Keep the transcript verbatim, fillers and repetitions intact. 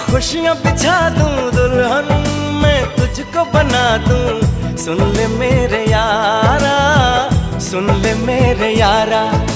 खुशियाँ बिछा दूं दुल्हन मैं तुझको बना दूं। सुन ले मेरे यारा, सुन ले मेरे यारा।